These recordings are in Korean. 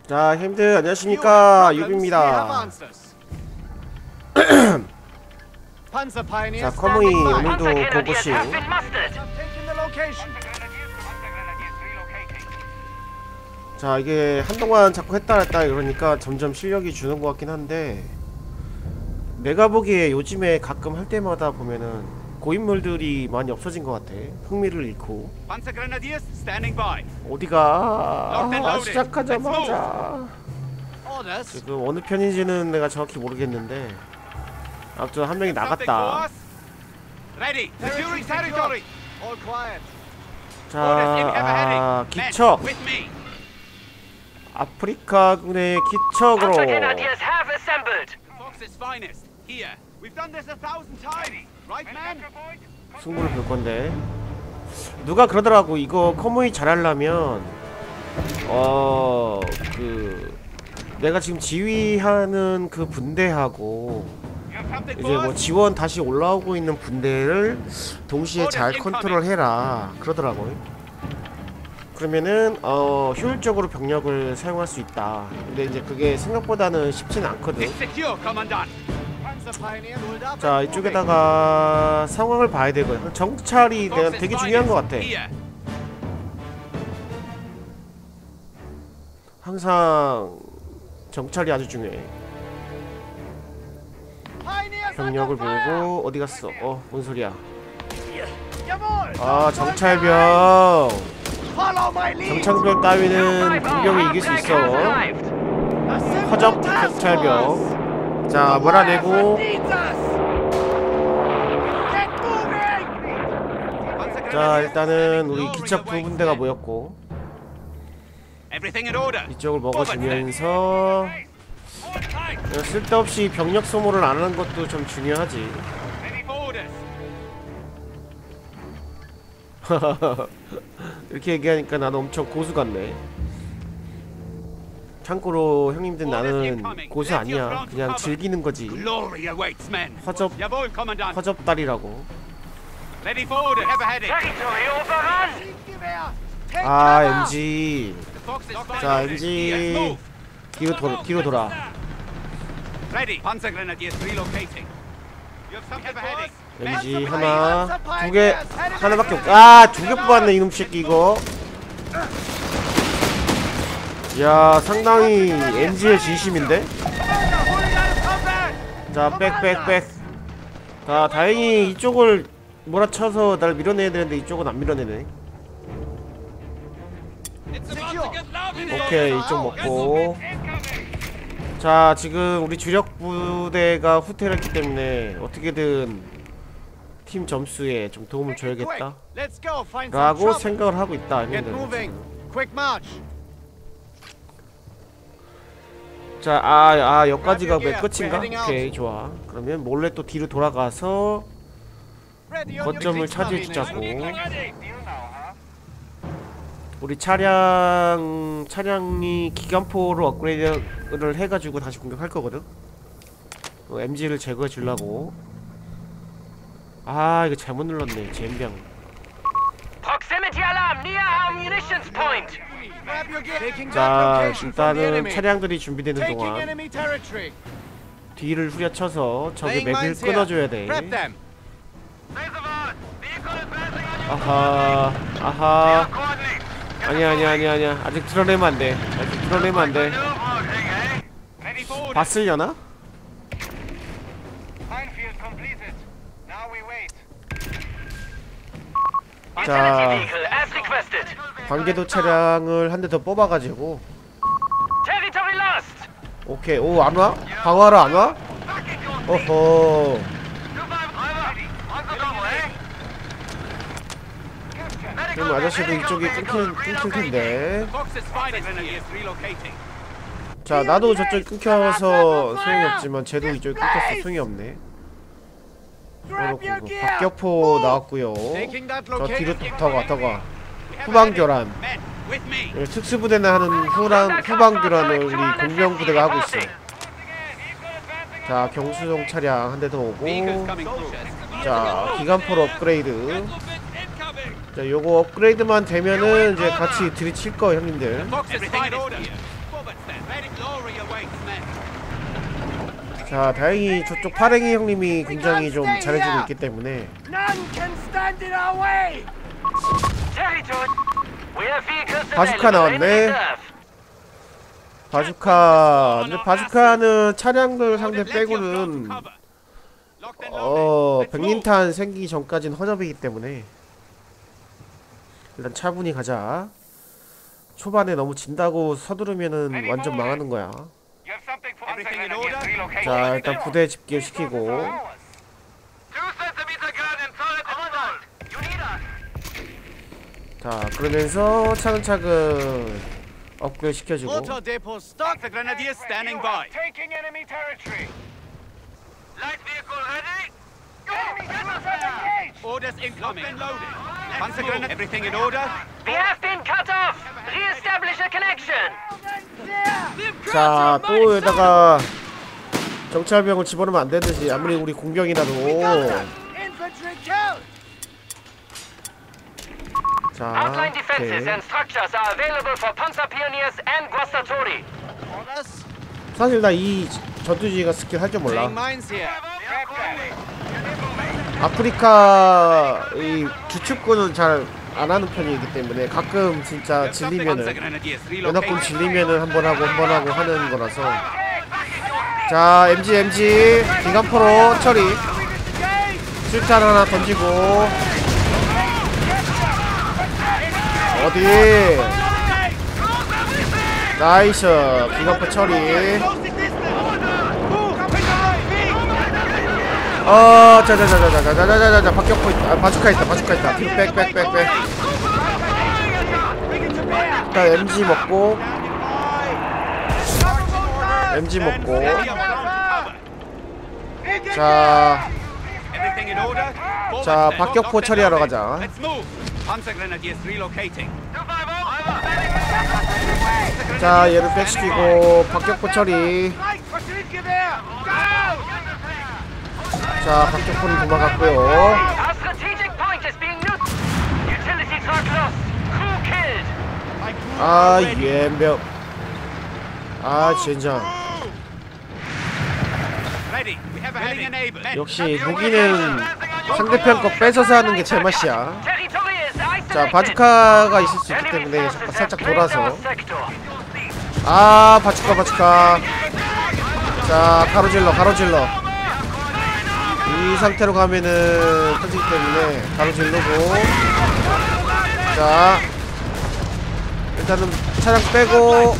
자, 형님들 안녕하십니까, 유비입니다. 자, 커무이 오늘도 고고싱. 자, 이게 한동안 자꾸 했다 이러니까 점점 실력이 주는 것 같긴 한데, 내가 보기에 요즘에 가끔 할 때마다 보면은 고인물들이 많이 없어진 것 같아. 흥미를 잃고. 어디가? 시작하자마자 지금 어느 편인지는 내가 정확히 모르겠는데, 아무튼 한 명이 나갔다. 자, 기척. 아프리카군의 기척으로 승부를 볼 건데, 누가 그러더라고. 이거 커무이 잘하려면 내가 지금 지휘하는 그 분대하고 이제 뭐 지원 다시 올라오고 있는 분대를 동시에 잘 컨트롤해라 그러더라고요. 그러면은 효율적으로 병력을 사용할 수 있다. 근데 이제 그게 생각보다는 쉽지는 않거든. 자, 이쪽에다가 상황을 봐야 되고요. 정찰이 되게 중요한 것 같아. 항상 정찰이 아주 중요해. 병력을 보고 어디 갔어? 뭔 소리야? 아, 정찰병. 정찰병 따위는 공격이 이길 수 있어. 허접 정찰병. 자, 몰아내고. 자, 일단은 우리 기척 두 군데가 모였고, 이쪽을 먹어주면서 쓸데없이 병력 소모를 안 하는 것도 좀 중요하지. 이렇게 얘기하니까 나도 엄청 고수 같네. 참고로 형님들, 나는 고수 아니야. 그냥 즐기는 거지. 허접다리라고. 아, MG. 자, MG 뒤로 돌아. MG 하나, 두 개, 하나밖에 없. 아, 두 개 뽑았네 이놈 새끼 이거. 야, 상당히 MG의 진심인데. 자, 백. 자, 다행히 이쪽을 몰아쳐서 날 밀어내야 되는데 이쪽은 안 밀어내네. 오케이, 이쪽 먹고. 자, 지금 우리 주력 부대가 후퇴를 했기 때문에 어떻게든 팀 점수에 좀 도움을 줘야겠다 라고 생각을 하고 있다. 자, 여기까지가 몇 끝인가? 오케이, 좋아. 그러면 몰래 또 뒤로 돌아가서 거점을 차지해주자고. 우리 차량이 기관포로 업그레이드를 해가지고 다시 공격할 거거든. MG를 제거해 주려고. 아, 이거 잘못 눌렀네. 젠병. 자, 일단은 차량들이 준비되는 동안 뒤를 후려쳐서 적의 맥을 끊어줘야 돼. 아하. 아니야. 아직 드러내면 안 돼. 봤으려나? 자, 관계도 차량을 한 대 더 뽑아가지고. 오케이. 오, 안 와? 방어하러 안 와? 어허. 그럼 아저씨도 이쪽이 끊길 텐데. 자, 나도 저쪽이 끊겨서 소용이 없지만 쟤도 이쪽이 끊겼어. 소용이 없네. 박격포 나왔고요. 저 뒤로 더 가. 후방교란. 특수부대나 하는 후방교란을 우리 공병부대가 하고 있어. 자, 경수용 차량 한 대 더 오고. 자, 기관포로 업그레이드. 자, 요거 업그레이드만 되면은 이제 같이 들이칠 거 형님들. 자, 다행히 저쪽 파랭이 형님이 굉장히 좀 잘해주고 있기 때문에. 바주카 나왔네. 바주카. 근데 바주카는 차량들 상대 빼고는 백린탄 생기기 전까지는 허접이기 때문에 일단 차분히 가자. 초반에 너무 진다고 서두르면은 완전 망하는 거야. 자, 일단 부대 집결시키고. 자, 그러면서 차근차근 업그레이드 시켜주고. Orders incoming. Panzer grenade. Everything in order. We have been cut off. Re-establish a connection. 자, 또 여기다가 정찰병을 집어넣으면 안 되는지. 아무리 우리 공병이라도. 자, Outline defenses and structures are available for Panzer Pioneers and Guastatori. 사실 나 이 전투지가 스킬 할 줄 몰라. 아프리카 이 주축구는 잘 안 하는 편이기 때문에 가끔 진짜 질리면은 연합군 질리면은 한 번 하고 하는 거라서. 자, MG 기관포로 처리. 술탄 하나 던지고. 어디? 나이스. 기관포 처리. 자자자자자자자자자 박격포 있다. 아, 바주카 있다. 뒤로 백. 일단 MG 먹고. 자, 박격포 처리하러 가자. 자, 얘를 백시키고 박격포 처리. 자, 박격포는 도망갔고요. 아, 옌병. 아, 젠장. 역시 무기는 상대편 거 뺏어서 하는 게 제맛이야. 자, 바주카가 있을 수 있기 때문에 잠깐 살짝 돌아서. 아, 바주카. 자, 가로질러. 이 상태로 가면은 터지기 때문에 가로질르고. 자, 일단은 차량 빼고.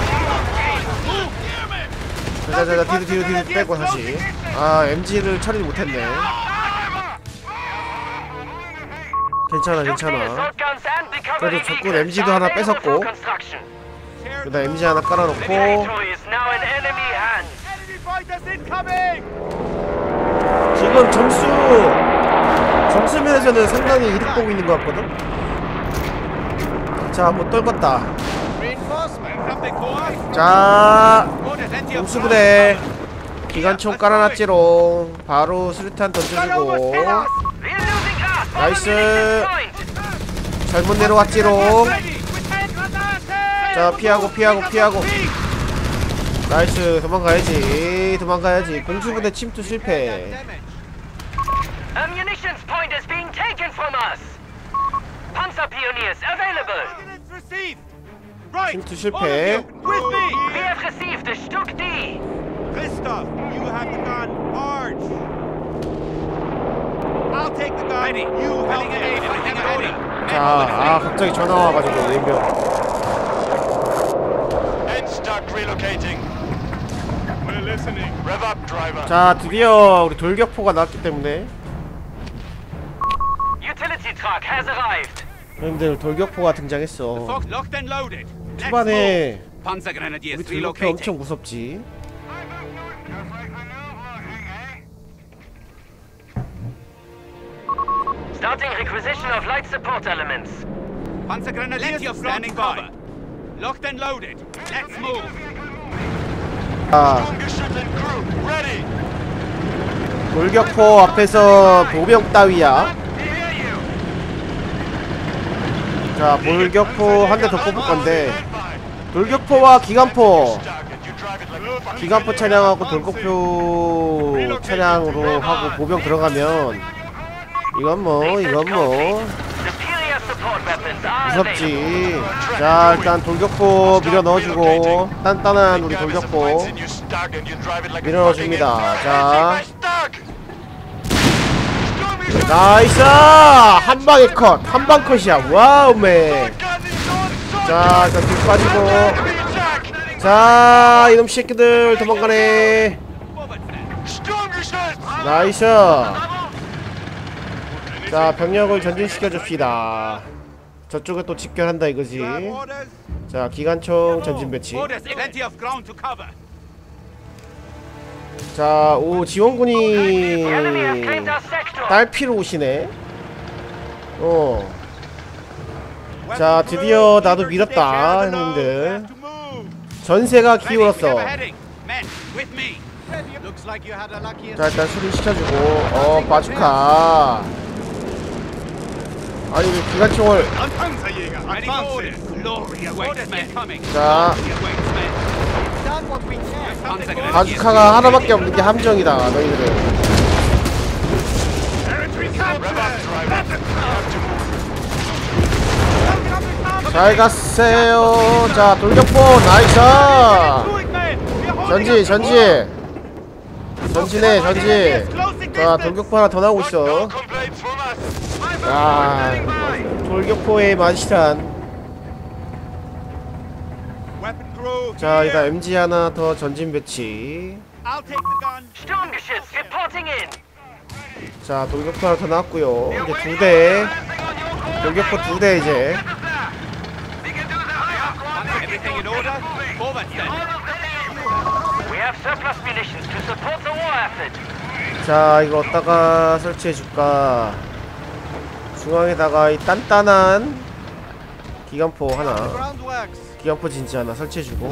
자자자, 뒤로 빼고 다시. 아, MG를 처리를 못했네. 괜찮아. 그래도 적군 MG도 하나 뺏었고. 그다음 MG 하나 깔아놓고. 지금 점수 면에서는 상당히 이득 보고 있는 것 같거든. 자, 한번 떨궜다. 자, 공수부대 기관총 깔아놨지롱. 바로 수류탄 던져주고. 나이스. 잘못 내려왔지롱. 자, 피하고. 나이스. 도망가야지. 공수부대 침투 실패. Ammunition point is being taken from us. Panzer Pioneers available. 침투 실패. We have received a Stuck D. Christoph, you have the gun. Arch. I'll take the gun. Ready. You help me. 자, 아, 갑자기 전화 와가지고 옌병. And start relocating. We're listening. Rev up, driver. 자, 드디어 우리 돌격포가 나왔기 때문에. Utility truck has arrived. 형님들 돌격포가 등장했어. Locked and loaded. 초반에 Panzer Grenadiers 우리 돌격포 엄청 무섭지. Starting requisition of light support elements. Panzer Grenadiers standing by. Locked and loaded. Let's move. 아, 돌격포 앞에서 보병 따위야. 자, 돌격포 한 대 더 뽑을 건데 돌격포와 기관포. 기관포 차량하고 돌격포 차량으로 하고 보병 들어가면 이건 뭐 무섭지. 자, 일단 돌격포 밀어 넣어주고, 단단한 우리 돌격포 밀어 넣어줍니다. 자, 나이스! 한방에 컷! 한방 컷이야. 와우, 맨. 자, 일단 뒤 빠지고. 자, 이놈 새끼들 도망가네. 나이스! 자, 병력을 전진시켜 줍시다. 저쪽에 또 집결한다 이거지. 자, 기관총 전진 배치. 자, 오, 지원군이 딸피로 오시네. 자, 드디어 나도 밀었다 형님들. 전세가 기울었어. 자, 일단 수리 시켜주고. 바주카. 아니 왜 기관총을. 자, 바주카가 하나밖에 없는게 함정이다 너희들은. 잘 가세요. 자, 돌격포 나이스. 전진해 전진. 자, 돌격포 하나 더 나오고 있어. 야, 돌격포의 맛이란. 자, 일단 MG 하나 더 전진 배치. 자, 돌격포 하나 더 나왔고요. 이제 2대. 돌격포 2대 이제. 자, 이거 어디다가 설치해줄까? 중앙에다가 이 단단한 기관포 하나, 기관포 진지 하나 설치해주고.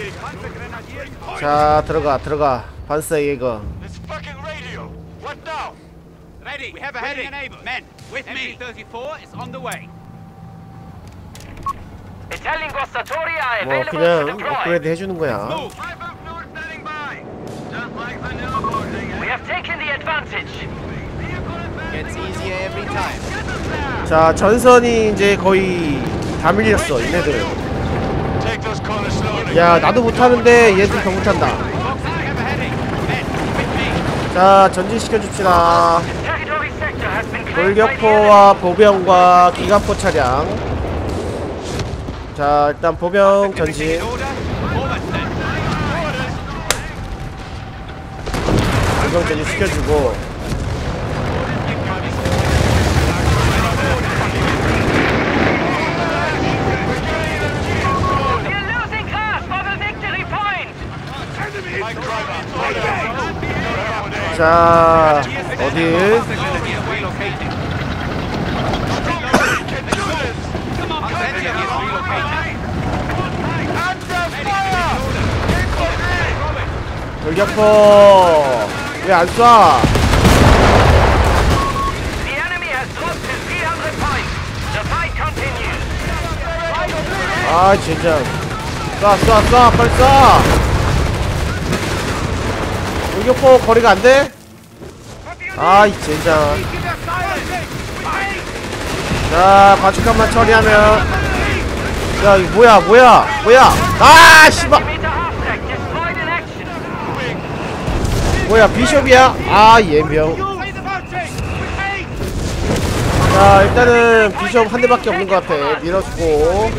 자, 들어가 반사 예거. 뭐 그냥 업그레이드 해주는 거야. 자, 전선이 이제 거의 다 밀렸어 얘네들은. 야, 나도 못하는데 얘들 더 못한다. 자, 전진시켜줍시다. 돌격포와 보병과 기관포 차량. 자, 일단 보병 전진. 보병 전진 시켜주고. 자, 어딜? 돌격포 왜 안 쏴? 아, 진짜. 쏴, 빨리 쏴! 돌격포 거리가 안 돼? 아이 젠장. 자, 바주카만 처리하면. 야, 이거 뭐야? 아, 씨발! 뭐야, 비숍이야? 아, 예명. 자, 일단은 비숍 한 대밖에 없는 것 같아. 밀어주고.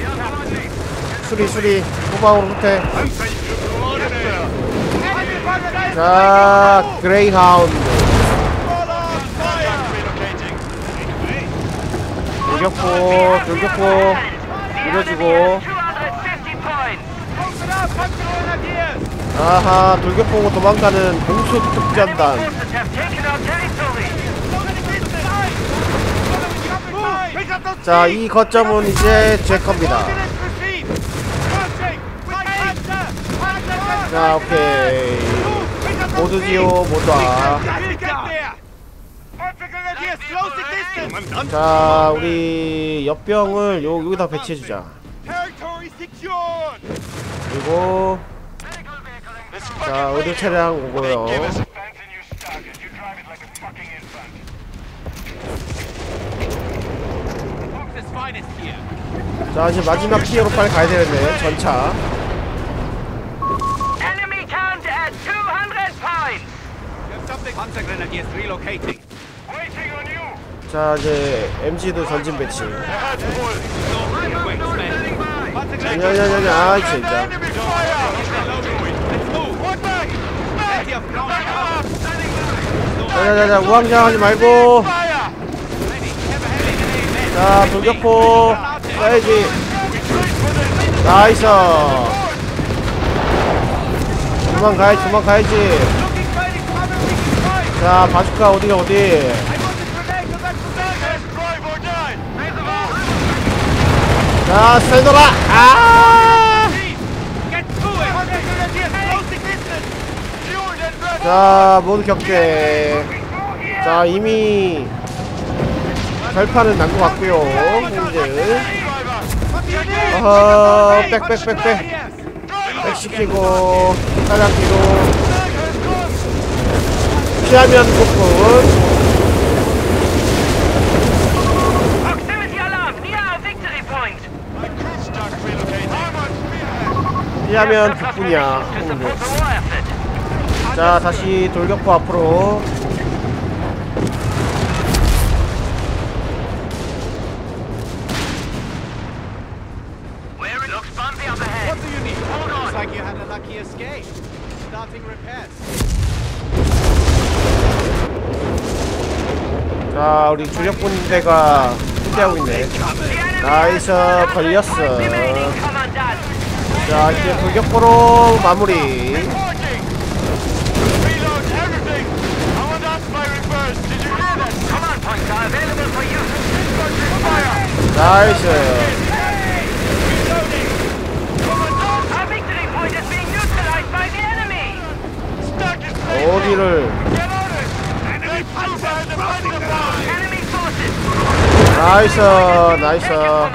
수리. 후방으로 후퇴. 자, 그레이하운드. 돌격포 밀어주고. 아하, 돌격포 보고 도망가는 공수 특전단. 자, 이 거점은 이제 제 겁니다. 자, 오케이. 모두지요, 모두 와. 자, 우리 옆병을 여기다 배치해주자. Secured. 그리고 자 의료 차량 오고요. Fox's finest here. 자 이제 마지막 피해로 빨리 가야 되는데 전차. Enemy count at 200 points. You have something. Panzer Grenadiers relocating. Waiting on you. 자 이제 MG도 전진 배치. 아니 아 진짜. 자자자자 우왕좌왕 하지 말고. 자 돌격포 쏴야지. 나이스. 도망가야지. 자 바주카 어디가 어디. 자 스타이더라. 아. 자 모두 격퇴. 자 이미 결판은 난 것 같고요. 현재 어허 백 시키고 차량 뒤로 피하면 폭군. Proximity alarm near victory point. 피하면 북분이야. 자 다시 돌격포 앞으로. What do you need? Hold on. Looks like you had a lucky escape. Starting repairs. 자 우리 주력 분대가 후퇴하고 있네. 나이스 걸렸어. 자 이제 돌격포로 마무리. 나이스. 어디를. 나이스.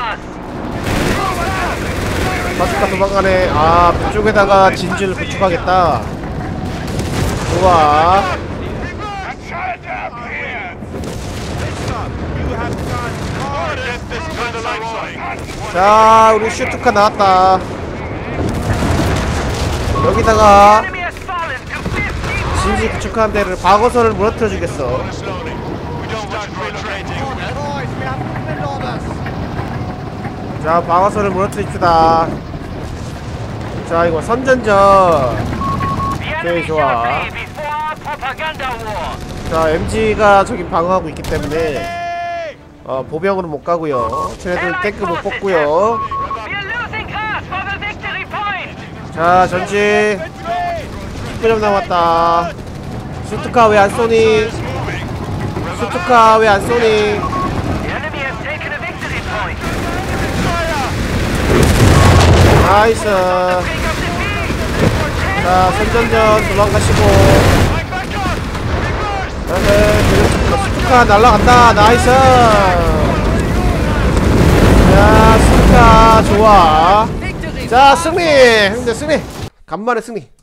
바스카 도망가네. 아 그쪽에다가 진지를 구축하겠다. 좋아. 자 우리 슈트카 나왔다. 여기다가 진지 구축한 데를 방어선을 무너뜨려 주겠어. 자 방어선을 무너뜨립시다. 자 이거 선전전. 오케이 좋아. 자 MG가 저기 방어하고 있기 때문에 보병으로 못 가고요. 쟤네들 탱크 못 뽑고요. 자 전지 10분 남았다. 수트카 왜 안 쏘니? 나이스. 자 선전전 도망가시고. 수트카 날라간다. 나이스. 자 수트카 좋아. 자 승리. 형들 승리. 간만에 승리.